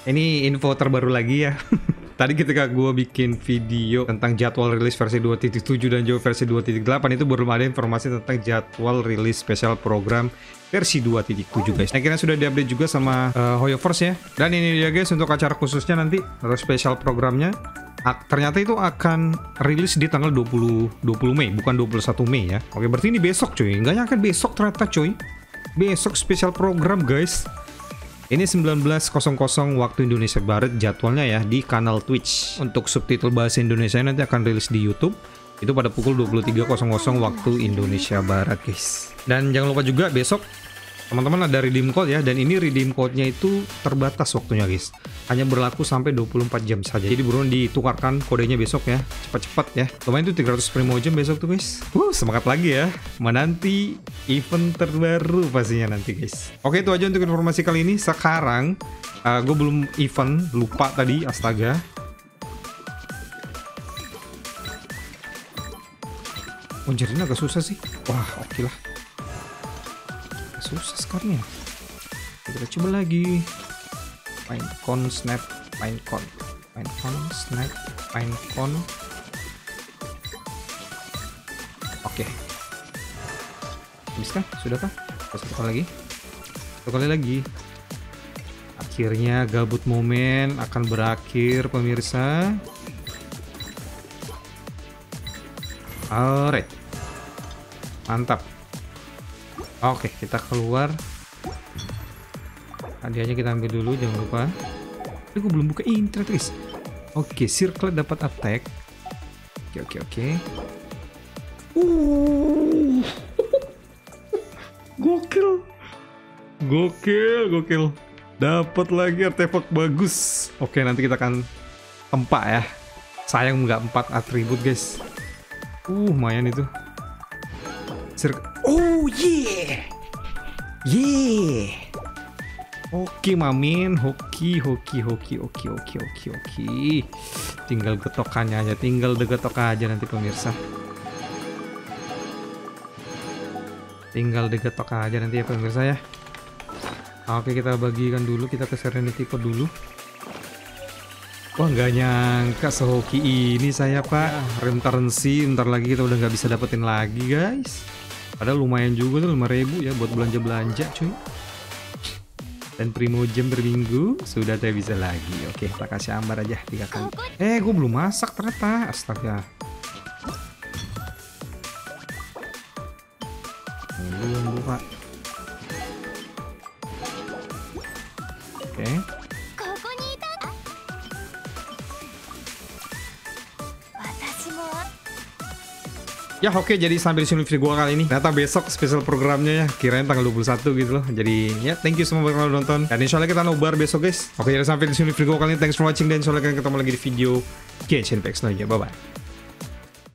Ini info terbaru lagi ya. Tadi ketika gue bikin video tentang jadwal rilis versi 2.7 dan juga versi 2.8 itu belum ada informasi tentang jadwal rilis spesial program versi 2.7 guys. Akhirnya sudah diupdate juga sama Hoyoverse ya. Dan ini dia guys untuk acara khususnya nanti atau spesial programnya. Ternyata itu akan rilis di tanggal 20 Mei, bukan 21 Mei ya. Oke, berarti ini besok cuy. Nggak nyangka besok ternyata cuy. Besok spesial program guys. Ini 19.00 waktu Indonesia Barat jadwalnya ya di kanal Twitch. Untuk subtitle bahasa Indonesia nanti akan rilis di YouTube. Itu pada pukul 23.00 waktu Indonesia Barat guys. Dan jangan lupa juga besok teman-teman ada redeem code ya. Dan ini redeem code-nya itu terbatas waktunya guys. Hanya berlaku sampai 24 jam saja. Jadi buruan ditukarkan kodenya besok ya. Cepat-cepat ya. Lumayan tuh 300 primo jam besok tuh guys. Semangat lagi ya. Menanti event terbaru pastinya nanti guys. Oke, itu aja untuk informasi kali ini. Sekarang gue belum event. Lupa tadi. Astaga. Oh, jadi agak susah sih. Wah, oke lah. Susah sekali ya. Kita coba lagi. Pinecone snap, pinecone snap, pinecone. Oke. Habis kah? Sudah kah? Satu kali lagi. Satu kali lagi. Akhirnya gabut momen akan berakhir pemirsa. Alright. Mantap. Oke, kita keluar. Hadiahnya kita ambil dulu, jangan lupa. Tapi gue belum buka internet guys. Oke, circle dapat attack. Oke. Gokil. Dapat lagi artefak bagus. Oke, nanti kita akan tempat ya. Sayang nggak 4 atribut guys. Lumayan itu. Oke mamin, hoki. Tinggal getokannya aja, nanti pemirsa. Tinggal digetok aja nanti ya pemirsa ya. Oke, kita bagikan dulu, kita ke Serenity Pod dulu. Wah, nggak nyangka sehoki ini saya pak. Rem currency, bentar lagi kita udah nggak bisa dapetin lagi guys. Padahal lumayan juga tuh 5.000 ya buat belanja cuy. Dan primo jam per minggu sudah tidak bisa lagi. Oke, kita kasih ambar aja 3 kali. Gue belum masak ternyata. Astaga. Belum buka. Oke. Ya oke, jadi sampai di sini video gua kali ini. Ternyata besok spesial programnya ya, kirain tanggal 21 gitu loh. Jadi ya thank you semua buat kalian nonton. Dan insya Allah kita nobar besok guys. Oke, jadi sampai di sini video gua kali ini. Thanks for watching dan insya Allah kita ketemu lagi di video Genshin Impact selanjutnya. Bye bye.